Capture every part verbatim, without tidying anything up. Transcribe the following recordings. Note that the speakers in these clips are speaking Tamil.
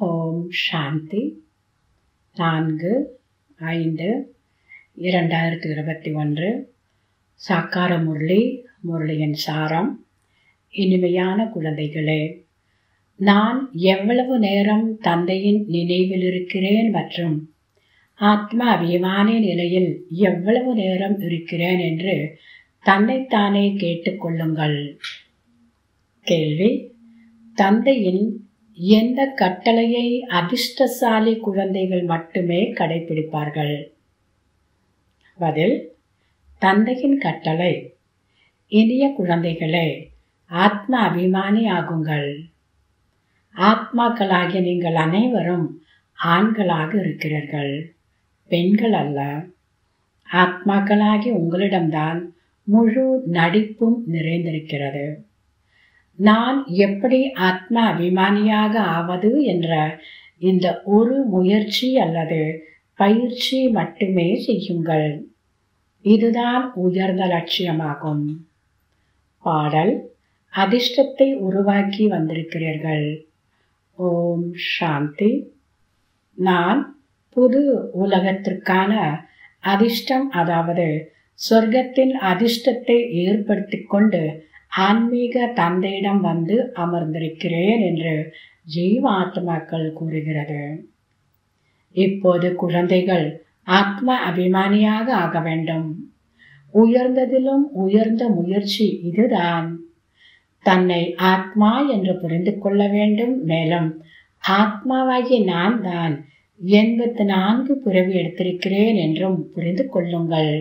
ஓம் சாந்தி. நான்கு ஐந்து இரண்டாயிரத்தி இருபத்தி ஒன்று. சாக்கார முரளி. முரளியின் சாரம். இனிமையான குழந்தைகளே, நான் எவ்வளவு நேரம் தந்தையின் நினைவில் இருக்கிறேன் மற்றும் ஆத்ம அபிமான நிலையில் எவ்வளவு நேரம் இருக்கிறேன் என்று தன்னைத்தானே கேட்டுக்கொள்ளுங்கள். கேள்வி: தந்தையின் எந்த கட்டளையை அதிர்ஷ்டசாலி குழந்தைகள் மட்டுமே கடைபிடிப்பார்கள்? பதில்: தந்தையின் கட்டளை: இனிய குழந்தைகளே, ஆத்ம அபிமானி ஆகுங்கள். ஆத்மாக்களாகிய நீங்கள் அனைவரும் ஆண்களாக இருக்கிறீர்கள், பெண்கள் அல்ல. ஆத்மாக்களாகிய உங்களிடம்தான் முழு நடிப்பும் நிறைந்திருக்கிறது. நான் எப்படி ஆத்ம அபிமானியாக ஆவது என்ற இந்த ஒரு முயற்சி அல்லது பயிற்சி மட்டுமே செய்யுங்கள். இதுதான் உயர்ந்த லட்சியமாகும். பாடல்: அதிர்ஷ்டத்தை உருவாக்கி வந்திருக்கிறீர்கள். ஓம் சாந்தி. நான் புது உலகத்திற்கான அதிர்ஷ்டம், அதாவது சொர்க்கத்தின் அதிர்ஷ்டத்தை ஏற்படுத்தி கொண்டு ஆன்மீக தந்தையிடம் வந்து அமர்ந்திருக்கிறேன் என்று ஜீவாத்மாக்கள் கூறுகிறது. இப்போது குழந்தைகள் ஆத்ம அபிமானியாக ஆக வேண்டும். உயர்ந்ததிலும் உயர்ந்த முயற்சி இதுதான். தன்னை ஆத்மா என்று புரிந்து கொள்ள வேண்டும். மேலும் ஆத்மாவாகிய நான் தான் எண்பத்தி நான்கு பிறவி எடுத்திருக்கிறேன் என்றும் புரிந்து கொள்ளுங்கள்.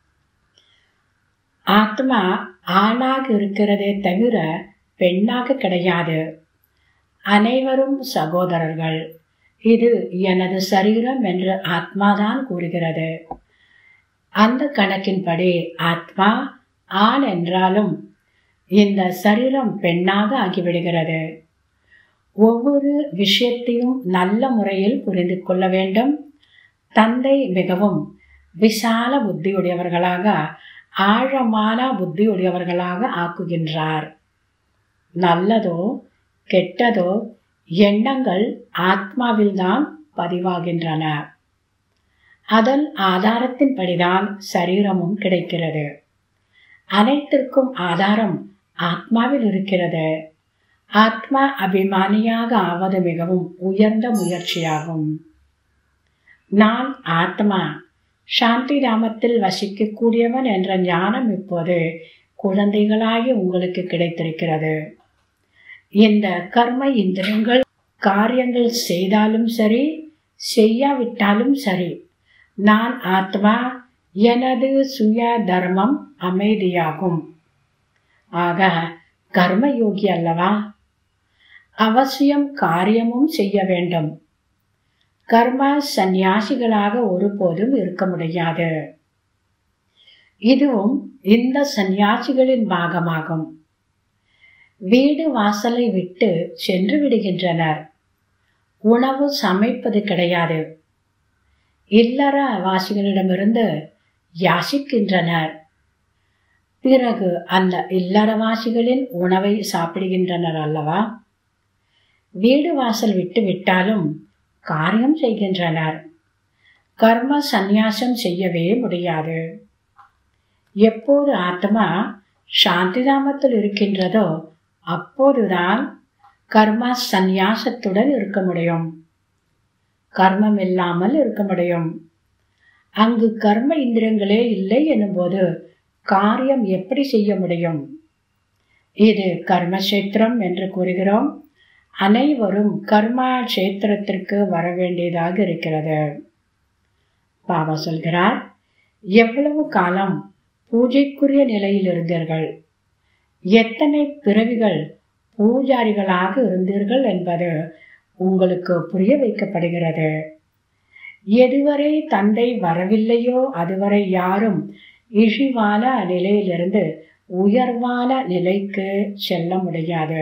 ஆத்மா ஆணாக இருக்கிறதே தவிர பெண்ணாக கிடையாது. அனைவரும் சகோதரர்கள். இது எனது சரீரம் என்று ஆத்மாதான் கூறுகிறது. அந்த கணக்கின்படி ஆத்மா ஆண் என்றாலும் இந்த சரீரம் பெண்ணாக ஆகிவிடுகிறது. ஒவ்வொரு விஷயத்தையும் நல்ல முறையில் புரிந்து கொள்ள வேண்டும். தந்தை மிகவும் விசால புத்தியுடையவர்களாக, ஆழமான புத்தியுடையவர்களாக ஆக்குகின்றார். நல்லதோ கெட்டதோ எண்ணங்கள் ஆத்மாவில்தான் பதிவாகின்றன. அதன் ஆதாரத்தின்படிதான் சரீரமும் கிடைக்கிறது. அனைத்திற்கும் ஆதாரம் ஆத்மாவில் இருக்கிறது. ஆத்மா அபிமானியாக ஆவது மிகவும் உயர்ந்த முயற்சியாகும். நான் ஆத்மா, சாந்தி தாமத்தில் வசிக்கக்கூடியவன் என்ற ஞானம் இப்போது குழந்தைகளாகி உங்களுக்கு கிடைத்திருக்கிறது. இந்த கர்ம இந்திரங்கள் காரியங்கள் செய்தாலும் சரி, செய்யாவிட்டாலும் சரி, நான் ஆத்மா, எனது சுய தர்மம் அமைதியாகும். ஆக கர்மயோகி அல்லவா? அவசியம் காரியமும் செய்ய வேண்டும். கர்ம சந்நியாசிகளாக ஒருபோதும் இருக்க முடியாது. இதுவும் இந்த சந்நியாசிகளின் பாகமாகும். வீடு வாசலை விட்டு சென்று விடுகின்றனர். உணவு சமைப்பது கிடையாது. இல்லற வாசிகளிடமிருந்து யாசிக்கின்றனர். பிறகு அந்த இல்லறவாசிகளின் உணவை சாப்பிடுகின்றனர் அல்லவா? வீடு வாசல் விட்டு விட்டாலும் காரியம் செய்கின்றனர். கர்ம சந்நியாசம் செய்யவே முடியாது. எப்போது ஆத்மா சாந்திதாமத்தில் இருக்கின்றதோ அப்போதுதான் கர்ம சந்நியாசத்துடன் இருக்க முடியும். கர்மம் இல்லாமல் இருக்க முடியும். அங்கு கர்ம இந்திரங்களே இல்லை எனும்போது காரியம் எப்படி செய்ய முடியும்? இது கர்மக்ஷேத்திரம் என்று கூறுகிறோம். அனைவரும் கர்மா கஷேத்திரத்திற்கு வர வேண்டியதாக இருக்கிறது. பாபா சொல்கிறார், எவ்வளவு காலம் பூஜைக்குரிய நிலையில் இருந்தீர்கள், எத்தனை பிறவிகள் பூஜாரிகளாக இருந்தீர்கள் என்பது உங்களுக்கு புரிய வைக்கப்படுகிறது. எதுவரை தந்தை வரவில்லையோ அதுவரை யாரும் இழிவான நிலையிலிருந்து உயர்வான நிலைக்கு செல்ல முடியாது.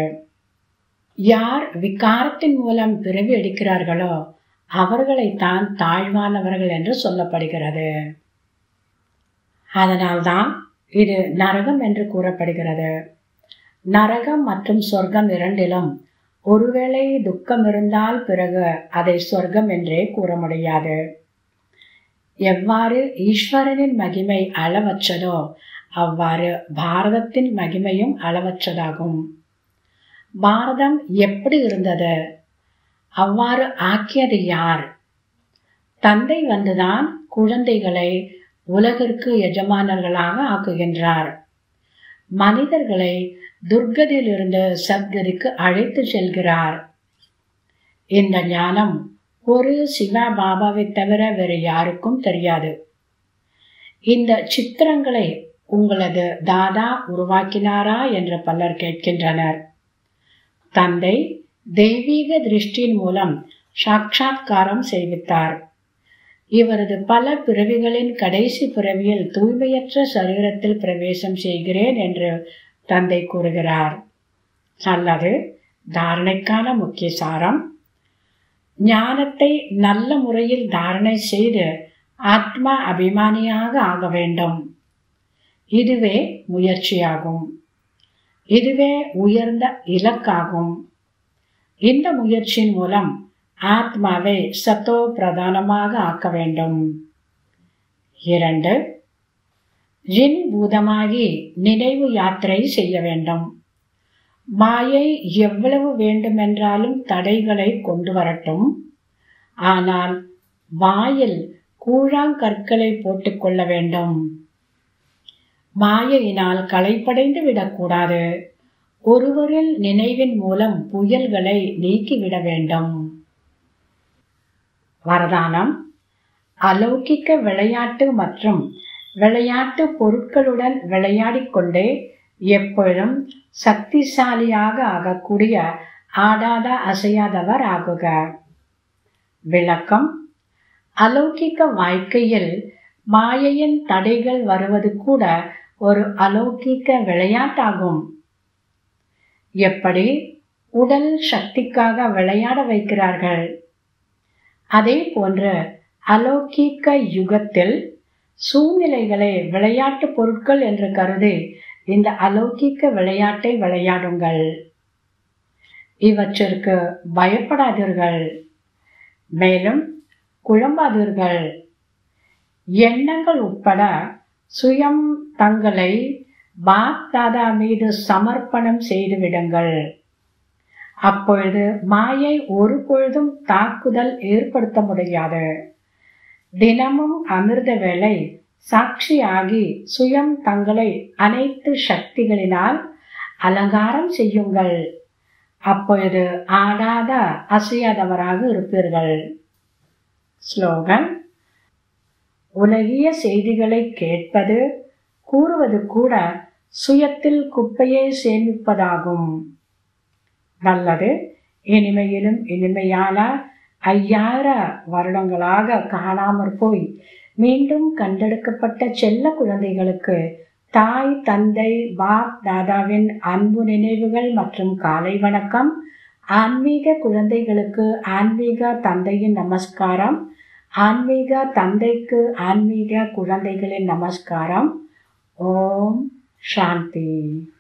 யார் விகாரத்தின் மூலம் பிறவி எடுக்கிறார்களோ அவர்களைத்தான் தாழ்வானவர்கள் என்று சொல்லப்படுகிறது. அதனால்தான் இது நரகம் என்று கூறப்படுகிறது. நரகம் மற்றும் சொர்க்கம் இரண்டிலும் ஒருவேளை துக்கம் இருந்தால் பிறகு அதை சொர்க்கம் என்றே கூற முடியாது. எவ்வாறு ஈஸ்வரனின் மகிமை அளவற்றதோ அவ்வாறு பாரதத்தின் மகிமையும் அளவற்றதாகும். பாரதம் எப்படி இருந்தது? அவ்வாறு ஆக்கியது யார்? தந்தை வந்துதான் குழந்தைகளை உலகிற்கு எஜமானர்களாக ஆக்குகின்றார். மனிதர்களை துர்கதியிலிருந்து சத்கதிக்கு அழைத்து செல்கிறார். இந்த ஞானம் ஒரு சிவா பாபாவை தவிர வேறு யாருக்கும் தெரியாது. இந்த சித்திரங்களை உங்களது தாதா உருவாக்கினாரா என்று பலர் கேட்கின்றனர். தந்தை தெய்வீக திருஷ்டியின் மூலம் சாட்சாத்காரம் செய்வித்தார். இவரது பல பிறவிகளின் கடைசி பிறவியில் தூய்மையற்ற சரீரத்தில் பிரவேசம் செய்கிறேன் என்று தந்தை கூறுகிறார். நல்லது. தாரணைக்கான முக்கிய சாரம்: ஞானத்தை நல்ல முறையில் தாரணை செய்து ஆத்மா அபிமானியாக ஆக வேண்டும். இதுவே முயற்சியாகும். இதுவே உயர்ந்த இலக்காகும். இந்த முயற்சியின் மூலம் ஆத்மாவை சத்தோ பிரதானமாக ஆக்க வேண்டும். இரண்டு, ஜின் பூதமாகி நினைவு யாத்திரை செய்ய வேண்டும். மாயை எவ்வளவு வேண்டுமென்றாலும் தடைகளை கொண்டு வரட்டும். ஆனால் வாயில் கூழாங்கற்களை போட்டுக்கொள்ள வேண்டும். மாயையினால் களைப்படைந்து விடக்கூடாது. ஒருவரில் நினைவின் மூலம் புயல்களை நீக்கிவிட வேண்டும். வரதானம்: அலௌகிக்க விளையாட்டு மற்றும் விளையாட்டு பொருட்களுடன் விளையாடிக்கொண்டே எப்பொழுதும் சக்திசாலியாக ஆகக்கூடிய ஆடாத அசையாதவர் ஆகுக. விளக்கம்: அலௌகிக்க வாழ்க்கையில் மாயையின் தடைகள் வருவது கூட ஒரு அலௌகிக்க விளையாட்டாகும். எப்படி உடல் சக்திக்காக விளையாட வைக்கிறார்கள், அதே போன்று அலௌகிக்க யுகத்தில் சூழ்நிலைகளை விளையாட்டு பொருட்கள் என்று கருதி இந்த அலௌகிக்க விளையாட்டை விளையாடுங்கள். இவற்றிற்கு பயப்படாதீர்கள். மேலும் குழம்பாதீர்கள். எண்ணங்கள் உட்பட சுயம் தங்களை பாப் தாதா மீது சமர்ப்பணம் செய்துவிடுங்கள். அப்பொழுது மாயை ஒரு பொழுதும் தாக்குதல் ஏற்படுத்த முடியாது. தினமும் அமிர்த வேளை சாட்சியாகி சுயம் தங்களை அனைத்து சக்திகளினால் அலங்காரம் செய்யுங்கள். அப்பொழுது ஆடாத அசையாதவராக இருப்பீர்கள். ஸ்லோகன்: உலகிய செய்திகளை கேட்பது கூறுவது கூட சுயத்தில் குப்பையை சேமிப்பதாகும். நல்லது. இனிமையிலும் இனிமையான ஐயாயிர வருடங்களாக காணாமற் போய் மீண்டும் கண்டெடுக்கப்பட்ட செல்ல குழந்தைகளுக்கு தாய் தந்தை பாப் தாதாவின் அன்பு நினைவுகள் மற்றும் காலை வணக்கம். ஆன்மீக குழந்தைகளுக்கு ஆன்மீக தந்தையின் நமஸ்காரம். ஆன்மீக தந்தைக்கு ஆன்மீக குழந்தைகளின் நமஸ்காரம். ஓம் சாந்தி.